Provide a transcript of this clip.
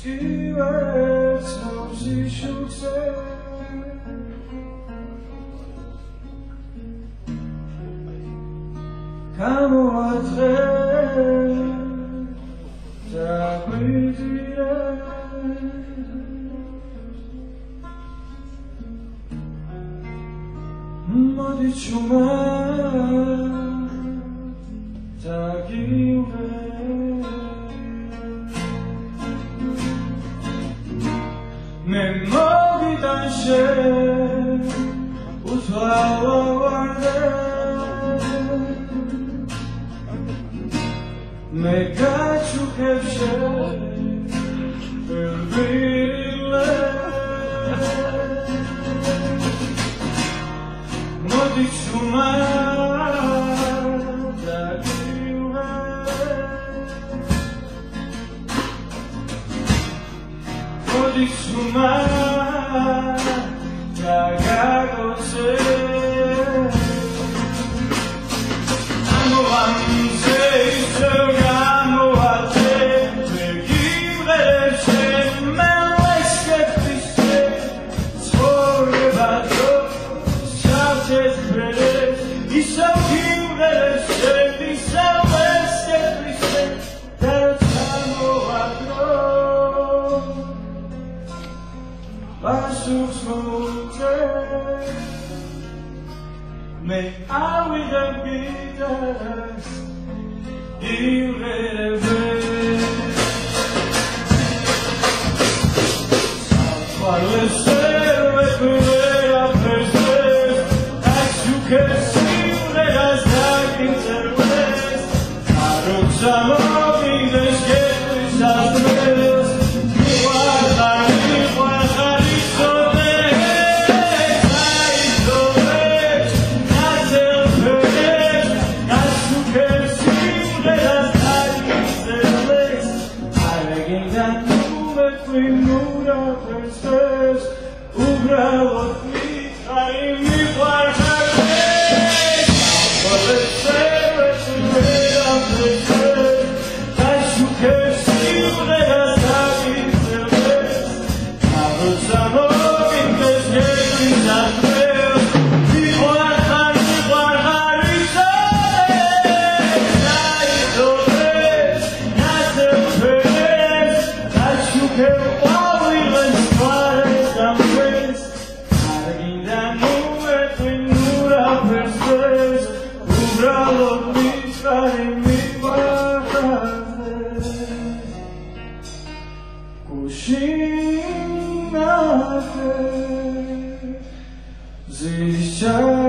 Skivets nosi succes Kamo atre ta guidire Modi chuma ta give Me mogi danse utwała warde Me gachu kevshe verbile Modi chuma da dive Modi chuma da gagose Amo anse Amo ate Me givre me leske pise Sorgevato Sates prele Isa givre Isa leske pise Amo atro Vasuf smute Me avide vidas Irreleve Fallecer e poder aprender Acho que siempre las interves Arrojamos vidas que quizás ves Igualdad y sobre Ahí sobre Nace el perder Acho que siempre las interves Alguien da nube primura Prestes Ubravo Mitra I mi guardare Fallecer e poder aprender Acho que siempre las interves Arrojamos vidas que quizás ves Igualdad y sobre Ahí sobre Nace el perder Acho que Kushina, Zisha.